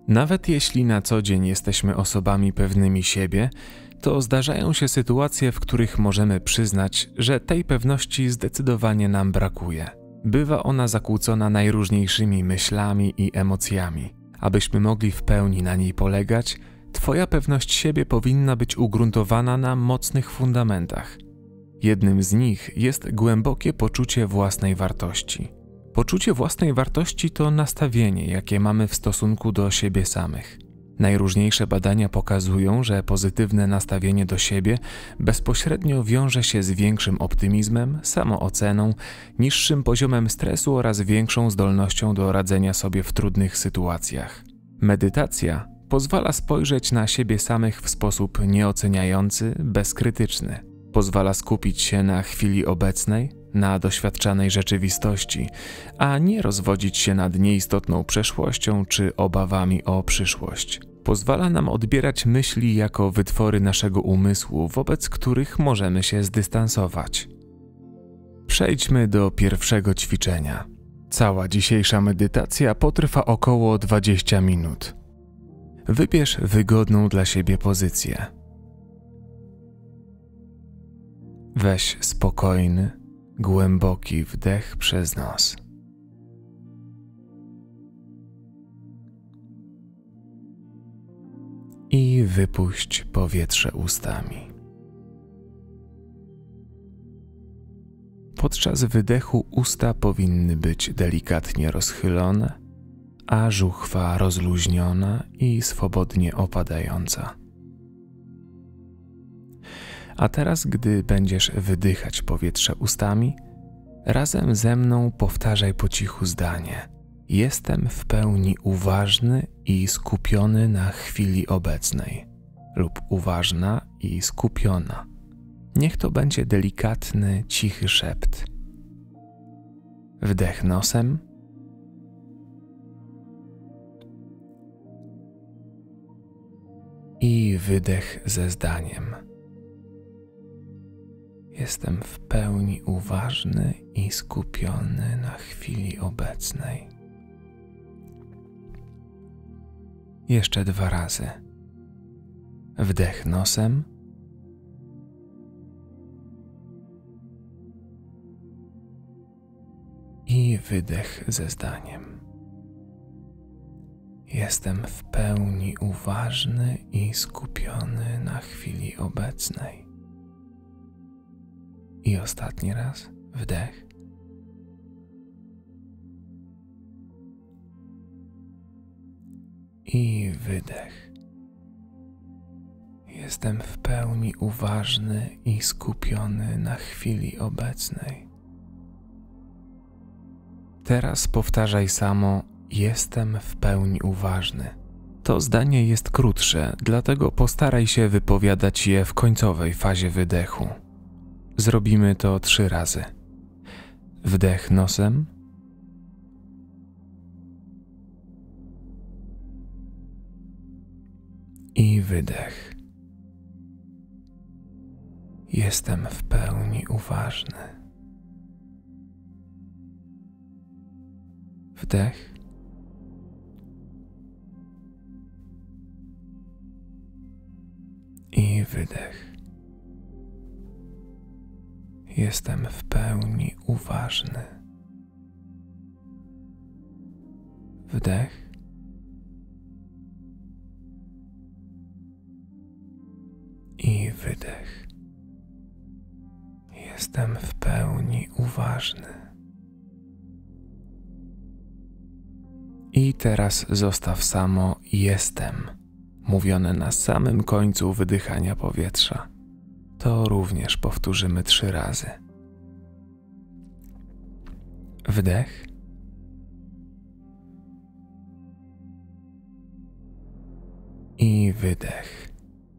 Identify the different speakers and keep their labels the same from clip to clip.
Speaker 1: Nawet jeśli na co dzień jesteśmy osobami pewnymi siebie, to zdarzają się sytuacje, w których możemy przyznać, że tej pewności zdecydowanie nam brakuje. Bywa ona zakłócona najróżniejszymi myślami i emocjami. Abyśmy mogli w pełni na niej polegać, Twoja pewność siebie powinna być ugruntowana na mocnych fundamentach. Jednym z nich jest głębokie poczucie własnej wartości. Poczucie własnej wartości to nastawienie, jakie mamy w stosunku do siebie samych. Najróżniejsze badania pokazują, że pozytywne nastawienie do siebie bezpośrednio wiąże się z większym optymizmem, samooceną, niższym poziomem stresu oraz większą zdolnością do radzenia sobie w trudnych sytuacjach. Medytacja pozwala spojrzeć na siebie samych w sposób nieoceniający, bezkrytyczny. Pozwala skupić się na chwili obecnej, na doświadczanej rzeczywistości, a nie rozwodzić się nad nieistotną przeszłością czy obawami o przyszłość. Pozwala nam odbierać myśli jako wytwory naszego umysłu, wobec których możemy się zdystansować. Przejdźmy do pierwszego ćwiczenia. Cała dzisiejsza medytacja potrwa około 20 minut. Wybierz wygodną dla siebie pozycję. Weź spokojny, głęboki wdech przez nos. I wypuść powietrze ustami. Podczas wydechu usta powinny być delikatnie rozchylone, a żuchwa rozluźniona i swobodnie opadająca. A teraz, gdy będziesz wydychać powietrze ustami, razem ze mną powtarzaj po cichu zdanie: jestem w pełni uważny i skupiony na chwili obecnej, lub uważna i skupiona. Niech to będzie delikatny, cichy szept. Wdech nosem i wydech ze zdaniem. Jestem w pełni uważny i skupiony na chwili obecnej. Jeszcze 2 razy. Wdech nosem i wydech ze zdaniem. Jestem w pełni uważny i skupiony na chwili obecnej. I ostatni raz. Wdech i wydech. Jestem w pełni uważny i skupiony na chwili obecnej. Teraz powtarzaj samo: jestem w pełni uważny. To zdanie jest krótsze, dlatego postaraj się wypowiadać je w końcowej fazie wydechu. Zrobimy to 3 razy. Wdech nosem i wydech. Jestem w pełni uważny. Wdech i wydech. Jestem w pełni uważny. Wdech i wydech. Jestem w pełni uważny. I teraz zostaw samo jestem, mówione na samym końcu wydychania powietrza. To również powtórzymy 3 razy. Wdech i wydech.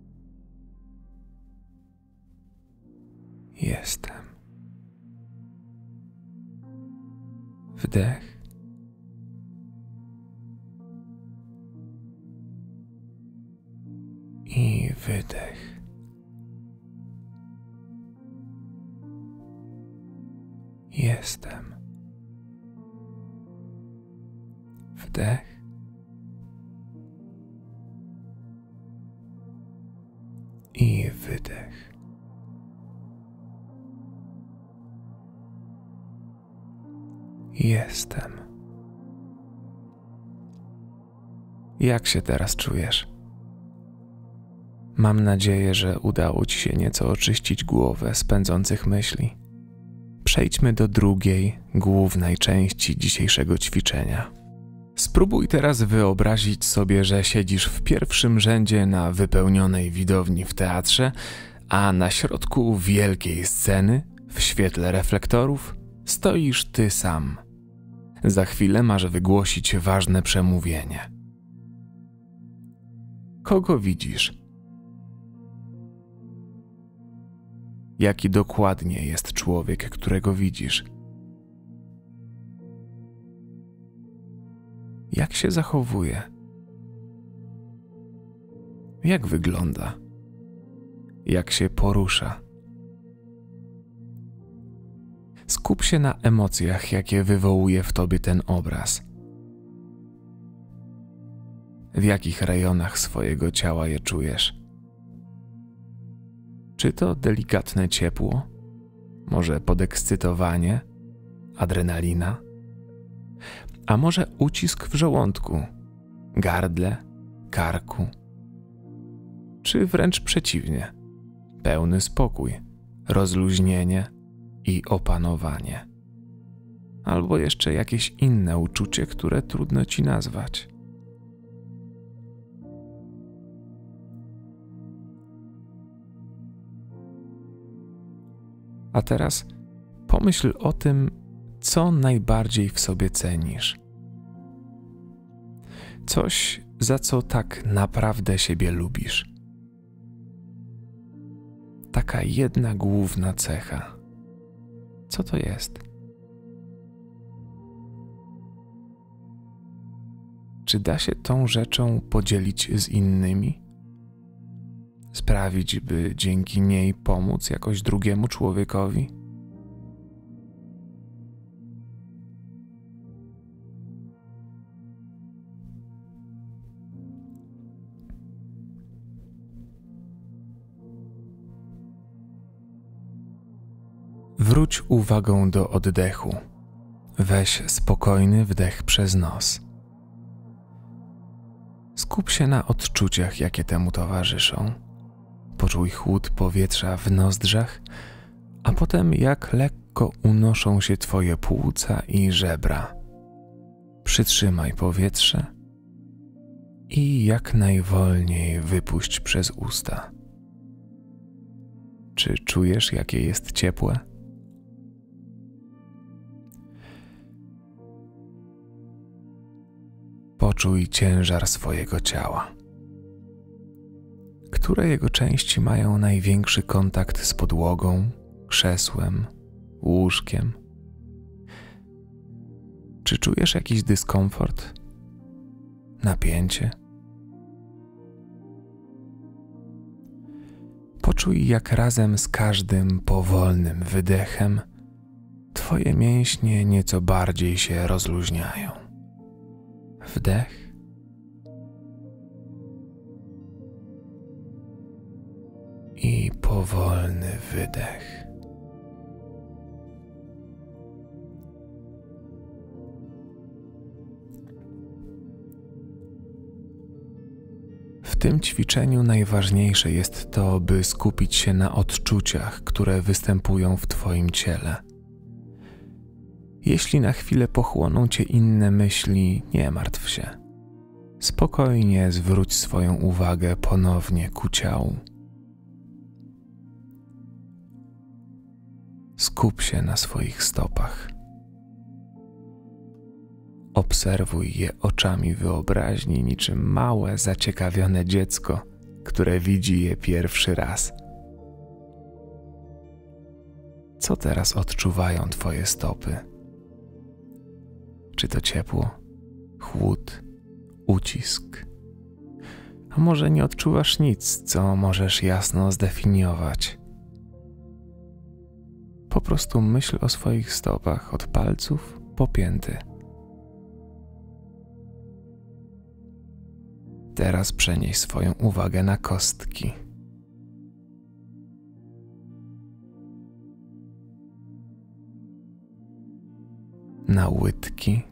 Speaker 1: Jestem. Wdech i wydech. Jestem. Wdech Jestem. Jak się teraz czujesz? Mam nadzieję, że udało ci się nieco oczyścić głowę z pędzących myśli. Przejdźmy do drugiej, głównej części dzisiejszego ćwiczenia. Spróbuj teraz wyobrazić sobie, że siedzisz w pierwszym rzędzie na wypełnionej widowni w teatrze, a na środku wielkiej sceny, w świetle reflektorów, stoisz ty sam. Za chwilę masz wygłosić ważne przemówienie. Kogo widzisz? Jaki dokładnie jest człowiek, którego widzisz? Jak się zachowuje? Jak wygląda? Jak się porusza? Skup się na emocjach, jakie wywołuje w tobie ten obraz. W jakich rejonach swojego ciała je czujesz? Czy to delikatne ciepło? Może podekscytowanie? Adrenalina? A może ucisk w żołądku, gardle, karku? Czy wręcz przeciwnie, pełny spokój, rozluźnienie i opanowanie? Albo jeszcze jakieś inne uczucie, które trudno ci nazwać. A teraz pomyśl o tym, co najbardziej w sobie cenisz. Coś, za co tak naprawdę siebie lubisz. Taka jedna główna cecha. Co to jest? Czy da się tą rzeczą podzielić z innymi? Sprawić, by dzięki niej pomóc jakoś drugiemu człowiekowi? Wróć uwagą do oddechu. Weź spokojny wdech przez nos. Skup się na odczuciach, jakie temu towarzyszą. Poczuj chłód powietrza w nozdrzach, a potem jak lekko unoszą się twoje płuca i żebra. Przytrzymaj powietrze i jak najwolniej wypuść przez usta. Czy czujesz, jakie jest ciepłe? Poczuj ciężar swojego ciała. Które jego części mają największy kontakt z podłogą, krzesłem, łóżkiem? Czy czujesz jakiś dyskomfort? Napięcie? Poczuj, jak razem z każdym powolnym wydechem twoje mięśnie nieco bardziej się rozluźniają. Wdech i powolny wydech. W tym ćwiczeniu najważniejsze jest to, by skupić się na odczuciach, które występują w twoim ciele. Jeśli na chwilę pochłoną cię inne myśli, nie martw się. Spokojnie zwróć swoją uwagę ponownie ku ciału. Skup się na swoich stopach. Obserwuj je oczami wyobraźni niczym małe, zaciekawione dziecko, które widzi je pierwszy raz. Co teraz odczuwają twoje stopy? Czy to ciepło, chłód, ucisk? A może nie odczuwasz nic, co możesz jasno zdefiniować? Po prostu myśl o swoich stopach od palców po pięty. Teraz przenieś swoją uwagę na kostki. na łydki,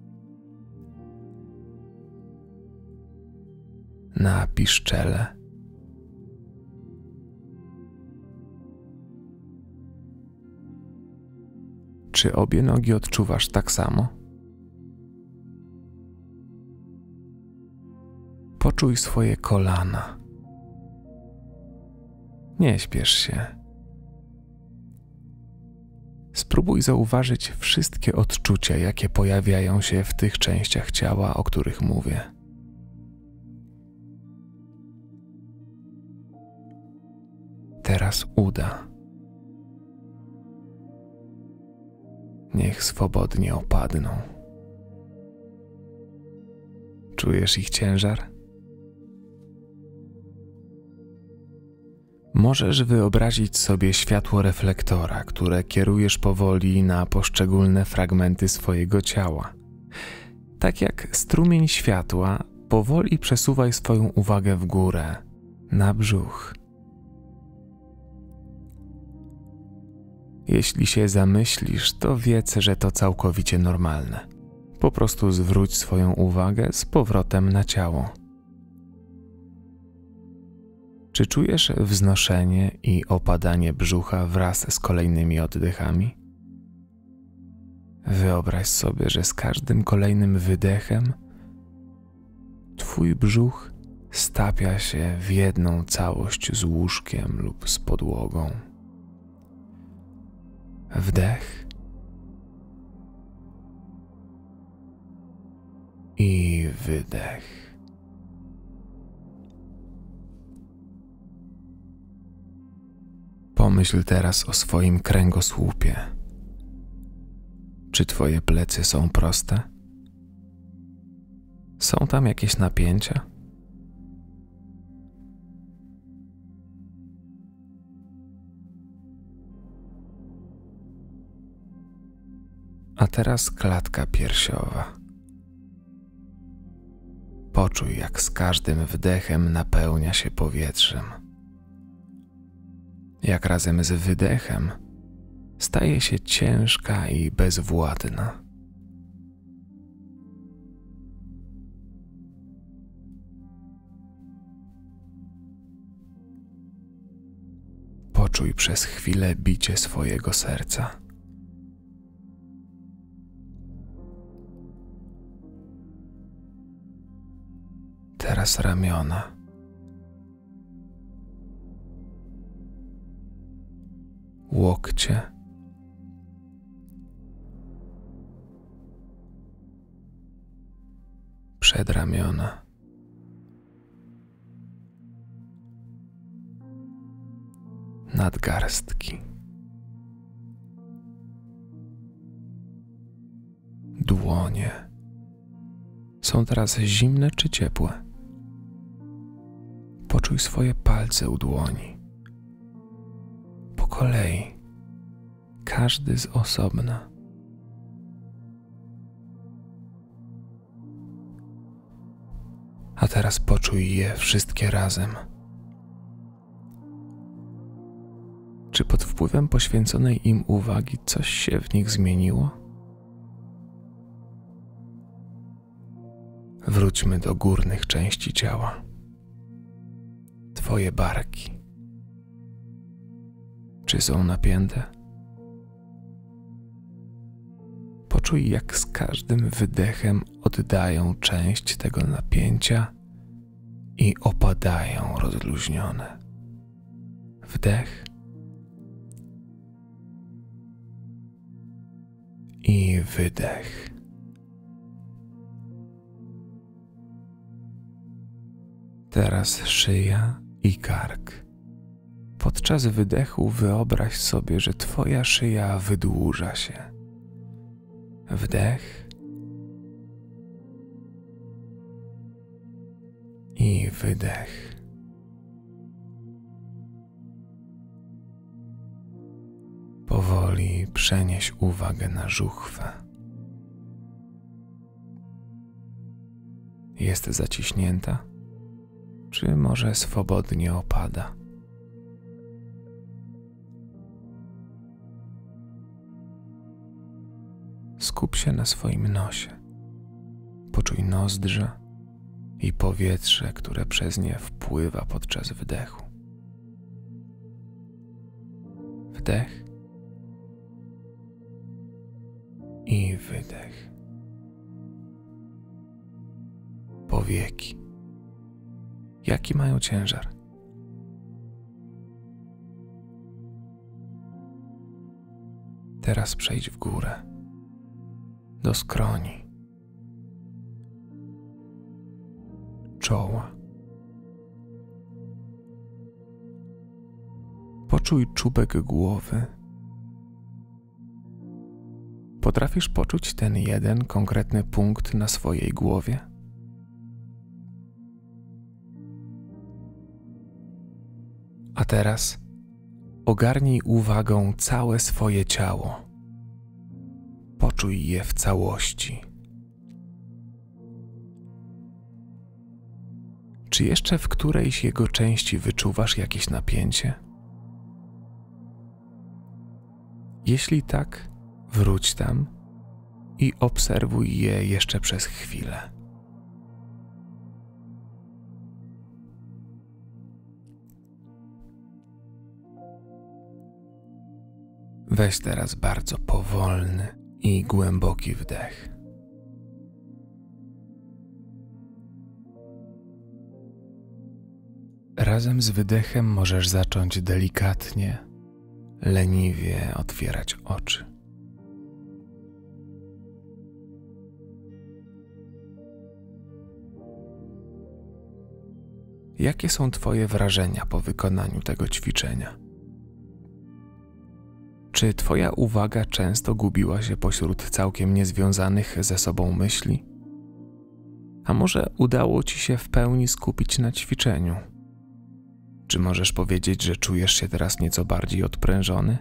Speaker 1: na piszczele. Czy obie nogi odczuwasz tak samo? Poczuj swoje kolana. Nie śpiesz się. Spróbuj zauważyć wszystkie odczucia, jakie pojawiają się w tych częściach ciała, o których mówię. Teraz uda. Niech swobodnie opadną. Czujesz ich ciężar? Możesz wyobrazić sobie światło reflektora, które kierujesz powoli na poszczególne fragmenty swojego ciała. Tak jak strumień światła, powoli przesuwaj swoją uwagę w górę, na brzuch. Jeśli się zamyślisz, to wiedz, że to całkowicie normalne. Po prostu zwróć swoją uwagę z powrotem na ciało. Czy czujesz wznoszenie i opadanie brzucha wraz z kolejnymi oddechami? Wyobraź sobie, że z każdym kolejnym wydechem twój brzuch stapia się w jedną całość z łóżkiem lub z podłogą. Wdech i wydech. Pomyśl teraz o swoim kręgosłupie. Czy twoje plecy są proste? Są tam jakieś napięcia? A teraz klatka piersiowa. Poczuj, jak z każdym wdechem napełnia się powietrzem. Jak razem z wydechem staje się ciężka i bezwładna. Poczuj przez chwilę bicie swojego serca. Teraz ramiona. Łokcie. Przedramiona. Nadgarstki. Dłonie. Są teraz zimne czy ciepłe? Poczuj swoje palce u dłoni. Po kolei, każdy z osobna. A teraz poczuj je wszystkie razem. Czy pod wpływem poświęconej im uwagi coś się w nich zmieniło? Wróćmy do górnych części ciała. Twoje barki. Czy są napięte? Poczuj, jak z każdym wydechem oddają część tego napięcia i opadają rozluźnione. Wdech i wydech. Teraz szyja i kark. Podczas wydechu wyobraź sobie, że twoja szyja wydłuża się. Wdech i wydech. Powoli przenieś uwagę na żuchwę. Jest zaciśnięta, czy może swobodnie opada? Skup skup się na swoim nosie. Poczuj nozdrza i powietrze, które przez nie wpływa podczas wdechu. Wdech i wydech. Powieki. Jaki mają ciężar? Teraz przejdź w górę, do skroni, czoła. Poczuj czubek głowy. Potrafisz poczuć ten jeden konkretny punkt na swojej głowie? A teraz ogarnij uwagą całe swoje ciało. Poczuj je w całości. Czy jeszcze w którejś jego części wyczuwasz jakieś napięcie? Jeśli tak, wróć tam i obserwuj je jeszcze przez chwilę. Weź teraz bardzo powolny i głęboki wdech. Razem z wydechem możesz zacząć delikatnie, leniwie otwierać oczy. Jakie są Twoje wrażenia po wykonaniu tego ćwiczenia? Czy Twoja uwaga często gubiła się pośród całkiem niezwiązanych ze sobą myśli? A może udało Ci się w pełni skupić na ćwiczeniu? Czy możesz powiedzieć, że czujesz się teraz nieco bardziej odprężony?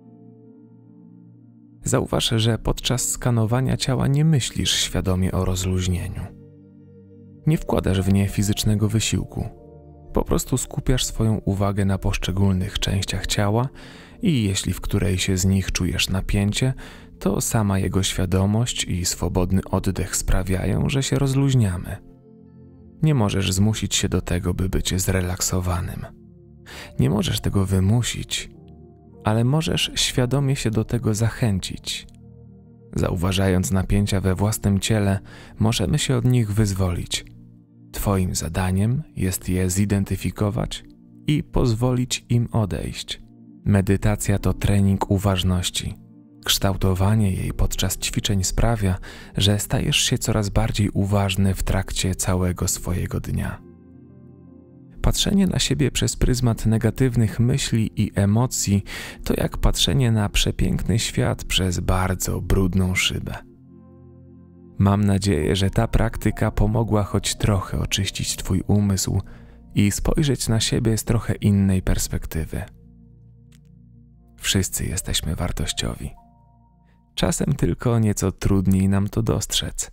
Speaker 1: Zauważ, że podczas skanowania ciała nie myślisz świadomie o rozluźnieniu. Nie wkładasz w nie fizycznego wysiłku. Po prostu skupiasz swoją uwagę na poszczególnych częściach ciała i jeśli w którejś z nich czujesz napięcie, to sama jego świadomość i swobodny oddech sprawiają, że się rozluźniamy. Nie możesz zmusić się do tego, by być zrelaksowanym. Nie możesz tego wymusić, ale możesz świadomie się do tego zachęcić. Zauważając napięcia we własnym ciele, możemy się od nich wyzwolić. Twoim zadaniem jest je zidentyfikować i pozwolić im odejść. Medytacja to trening uważności. Kształtowanie jej podczas ćwiczeń sprawia, że stajesz się coraz bardziej uważny w trakcie całego swojego dnia. Patrzenie na siebie przez pryzmat negatywnych myśli i emocji to jak patrzenie na przepiękny świat przez bardzo brudną szybę. Mam nadzieję, że ta praktyka pomogła choć trochę oczyścić Twój umysł i spojrzeć na siebie z trochę innej perspektywy. Wszyscy jesteśmy wartościowi. Czasem tylko nieco trudniej nam to dostrzec.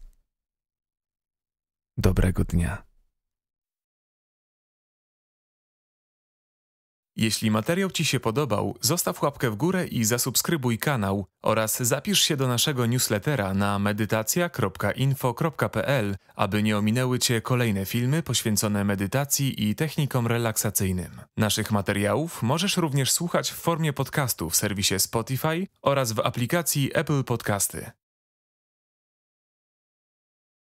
Speaker 1: Dobrego dnia. Jeśli materiał Ci się podobał, zostaw łapkę w górę i zasubskrybuj kanał oraz zapisz się do naszego newslettera na medytacja.info.pl, aby nie ominęły Cię kolejne filmy poświęcone medytacji i technikom relaksacyjnym. Naszych materiałów możesz również słuchać w formie podcastu w serwisie Spotify oraz w aplikacji Apple Podcasty.